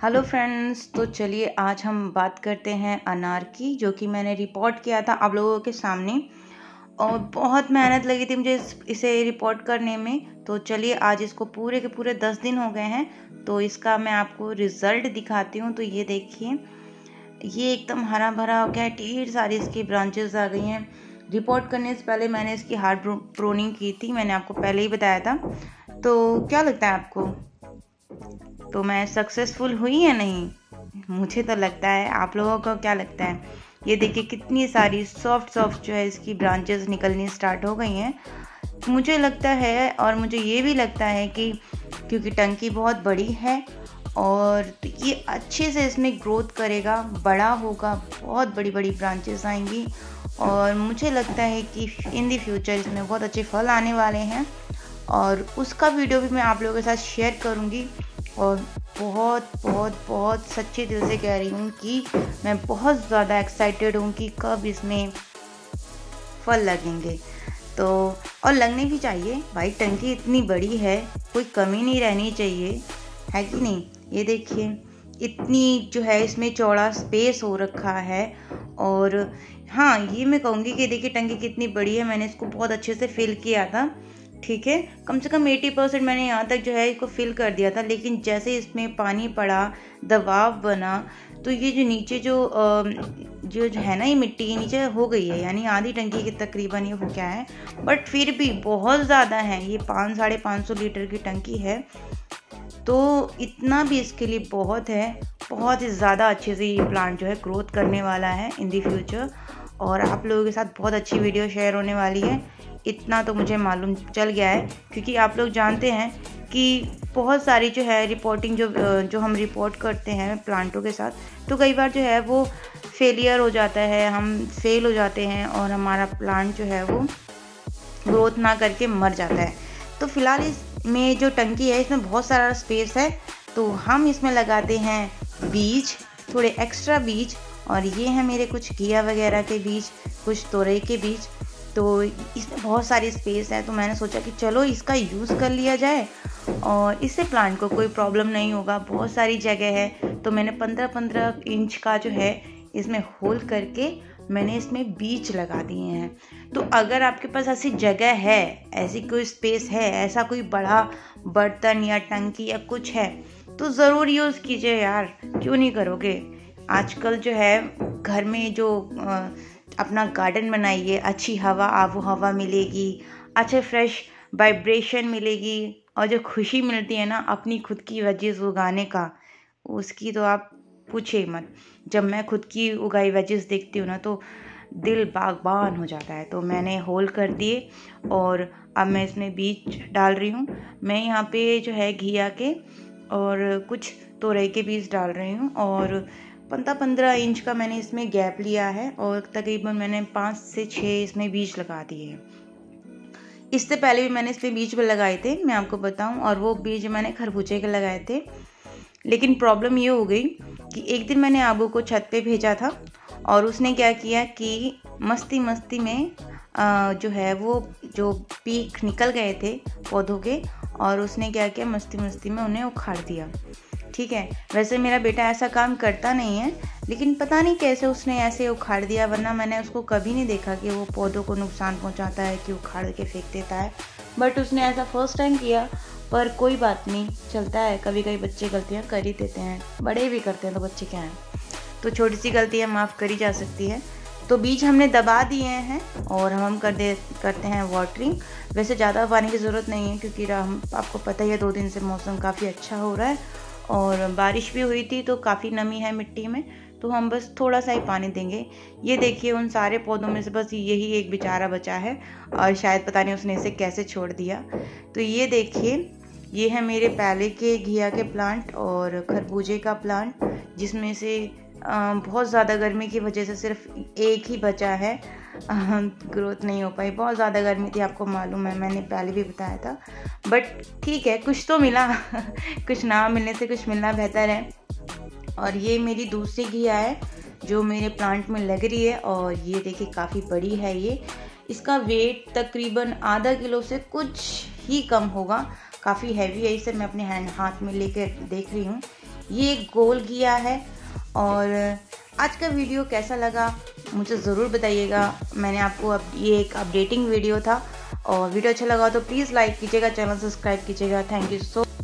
Hello friends, तो चलिए आज हम बात करते हैं अनार की, जो कि मैंने रिपोर्ट किया था आप लोगों के सामने और बहुत मेहनत लगी थी मुझे इसे रिपोर्ट करने में। तो चलिए आज इसको पूरे के पूरे 10 दिन हो गए हैं, तो इसका मैं आपको रिज़ल्ट दिखाती हूँ। तो ये देखिए, ये एकदम हरा भरा हो गया है, ढेर सारी इसकी ब्रांचेस आ गई हैं। रिपोर्ट करने से पहले मैंने इसकी हार्ड प्रूनिंग की थी, मैंने आपको पहले ही बताया था। तो क्या लगता है आपको, तो मैं सक्सेसफुल हुई या नहीं? मुझे तो लगता है, आप लोगों को क्या लगता है? ये देखिए कितनी सारी सॉफ्ट जो है इसकी ब्रांचेस निकलनी स्टार्ट हो गई हैं। मुझे लगता है, और मुझे ये भी लगता है कि क्योंकि टंकी बहुत बड़ी है और तो ये अच्छे से इसमें ग्रोथ करेगा, बड़ा होगा, बहुत बड़ी बड़ी ब्रांचेस आएंगी और मुझे लगता है कि इन दी फ्यूचर इसमें बहुत अच्छे फल आने वाले हैं और उसका वीडियो भी मैं आप लोगों के साथ शेयर करूँगी। और बहुत बहुत बहुत सच्चे दिल से कह रही हूँ कि मैं बहुत ज़्यादा एक्साइटेड हूँ कि कब इसमें फल लगेंगे। तो और लगने भी चाहिए भाई, टंकी इतनी बड़ी है, कोई कमी नहीं रहनी चाहिए, है कि नहीं? ये देखिए इतनी जो है इसमें चौड़ा स्पेस हो रखा है। और हाँ, ये मैं कहूँगी कि देखिए टंकी कितनी बड़ी है, मैंने इसको बहुत अच्छे से फिल किया था। ठीक है, कम से कम 80% मैंने यहाँ तक जो है इसको फिल कर दिया था। लेकिन जैसे इसमें पानी पड़ा, दबाव बना, तो ये जो नीचे जो है ना, ये मिट्टी के नीचे हो गई है, यानी आधी टंकी के तकरीबन ये हो गया है। बट फिर भी बहुत ज़्यादा है, ये 500-550 लीटर की टंकी है, तो इतना भी इसके लिए बहुत है। बहुत ही ज़्यादा अच्छे से ये प्लांट जो है ग्रोथ करने वाला है इन दी फ्यूचर और आप लोगों के साथ बहुत अच्छी वीडियो शेयर होने वाली है। इतना तो मुझे मालूम चल गया है, क्योंकि आप लोग जानते हैं कि बहुत सारी जो है रिपोर्टिंग जो हम रिपोर्ट करते हैं प्लांटों के साथ, तो कई बार जो है वो फेलियर हो जाता है, हम फेल हो जाते हैं और हमारा प्लांट जो है वो ग्रोथ ना करके मर जाता है। तो फिलहाल इसमें जो टंकी है इसमें बहुत सारा स्पेस है, तो हम इसमें लगाते हैं बीज, थोड़े एक्स्ट्रा बीज। और ये है मेरे कुछ घिया वगैरह के बीज, कुछ तोरई के बीज। तो इसमें बहुत सारी स्पेस है, तो मैंने सोचा कि चलो इसका यूज़ कर लिया जाए और इससे प्लांट को कोई प्रॉब्लम नहीं होगा। बहुत सारी जगह है, तो मैंने 15-15 इंच का जो है इसमें होल करके मैंने इसमें बीज लगा दिए हैं। तो अगर आपके पास ऐसी जगह है, ऐसी कोई स्पेस है, ऐसा कोई बड़ा बर्तन या टंकी या कुछ है, तो ज़रूर यूज़ कीजिए यार, क्यों नहीं करोगे? आजकल जो है घर में जो अपना गार्डन बनाइए, अच्छी हवा, आबो हवा मिलेगी, अच्छे फ्रेश वाइब्रेशन मिलेगी और जो खुशी मिलती है ना अपनी खुद की वेजीज उगाने का, उसकी तो आप पूछिए मत। जब मैं खुद की उगाई वेजीज देखती हूँ ना, तो दिल बागबान हो जाता है। तो मैंने होल कर दिए और अब मैं इसमें बीज डाल रही हूँ। मैं यहाँ पे जो है घिया के और कुछ तोरई के बीज डाल रही हूँ और 15-15 इंच का मैंने इसमें गैप लिया है और तकरीबन मैंने 5 से 6 इसमें बीज लगा दिए हैं। इससे पहले भी मैंने इसमें बीज लगाए थे, मैं आपको बताऊं, और वो बीज मैंने खरबूजे के लगाए थे। लेकिन प्रॉब्लम ये हो गई कि एक दिन मैंने आबू को छत पे भेजा था और उसने क्या किया कि मस्ती में जो है वो जो पीक निकल गए थे पौधों के, और उसने क्या किया, मस्ती में उन्हें उखाड़ दिया। ठीक है, वैसे मेरा बेटा ऐसा काम करता नहीं है, लेकिन पता नहीं कैसे उसने ऐसे उखाड़ दिया, वरना मैंने उसको कभी नहीं देखा कि वो पौधों को नुकसान पहुंचाता है, कि उखाड़ के फेंक देता है। बट उसने ऐसा फर्स्ट टाइम किया। पर कोई बात नहीं, चलता है, कभी कभी बच्चे गलतियां कर ही देते हैं, बड़े भी करते हैं तो बच्चे क्या हैं, तो छोटी सी गलतियाँ माफ़ करी जा सकती है। तो बीज हमने दबा दिए हैं और हम करते हैं वाटरिंग। वैसे ज़्यादा पानी की ज़रूरत नहीं है, क्योंकि हम आपको पता ही है 2 दिन से मौसम काफ़ी अच्छा हो रहा है और बारिश भी हुई थी, तो काफ़ी नमी है मिट्टी में, तो हम बस थोड़ा सा ही पानी देंगे। ये देखिए उन सारे पौधों में से बस यही एक बेचारा बचा है और शायद पता नहीं उसने इसे कैसे छोड़ दिया। तो ये देखिए, ये है मेरे पहले के घिया के प्लांट और खरबूजे का प्लांट, जिसमें से बहुत ज़्यादा गर्मी की वजह से सिर्फ एक ही बचा है, ग्रोथ नहीं हो पाई। बहुत ज़्यादा गर्मी थी, आपको मालूम है, मैंने पहले भी बताया था। बट ठीक है, कुछ तो मिला कुछ ना मिलने से कुछ मिलना बेहतर है। और ये मेरी दूसरी घिया है जो मेरे प्लांट में लग रही है और ये देखिए काफ़ी बड़ी है ये। इसका वेट तकरीबन आधा किलो से कुछ ही कम होगा, काफ़ी हैवी है। इसे मैं अपने हाथ में लेकर देख रही हूँ। ये गोल किया है। और आज का वीडियो कैसा लगा मुझे ज़रूर बताइएगा। मैंने आपको ये एक अपडेटिंग वीडियो था, और वीडियो अच्छा लगा तो प्लीज़ लाइक कीजिएगा, चैनल सब्सक्राइब कीजिएगा। Thank you so